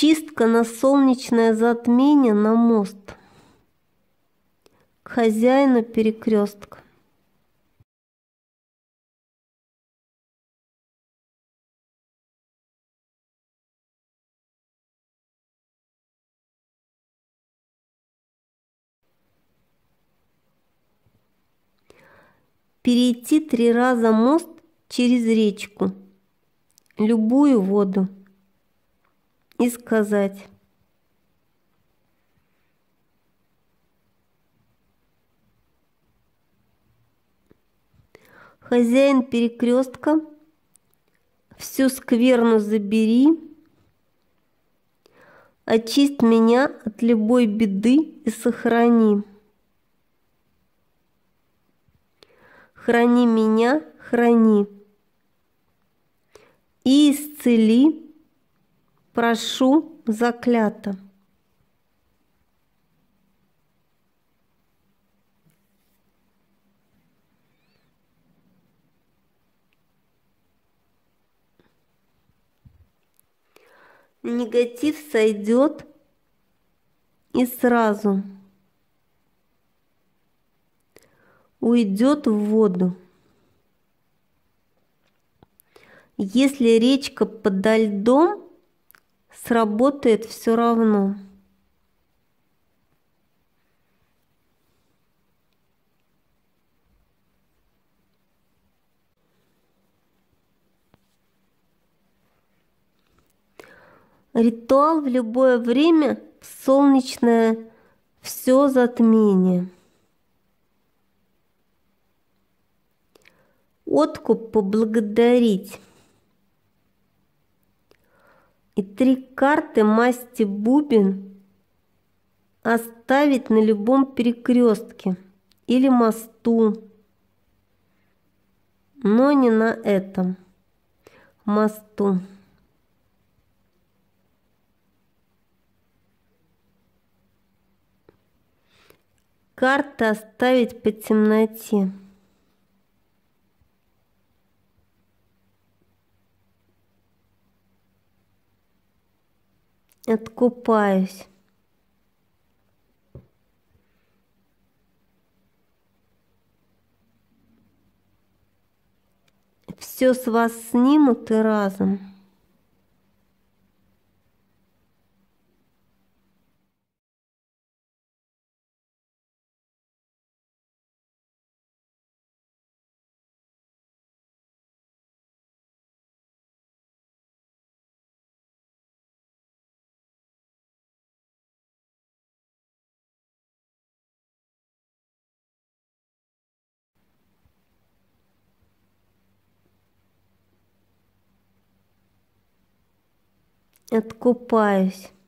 Чистка на солнечное затмение на мост. К хозяину перекрестка. Перейти 3 раза мост через речку, любую воду, и сказать: хозяин перекрестка, всю скверну забери, очисть меня от любой беды и сохрани. Храни меня, храни. И исцели, прошу, заклято. Негатив сойдет и сразу уйдет в воду. Если речка подо льдом, сработает все равно. Ритуал в любое время — солнечное все затмение. Откуп поблагодарить. И 3 карты масти бубен оставить на любом перекрестке или мосту, но не на этом мосту. Карты оставить по темноте. Откупаюсь. Все с вас снимут и разом. Откупаюсь.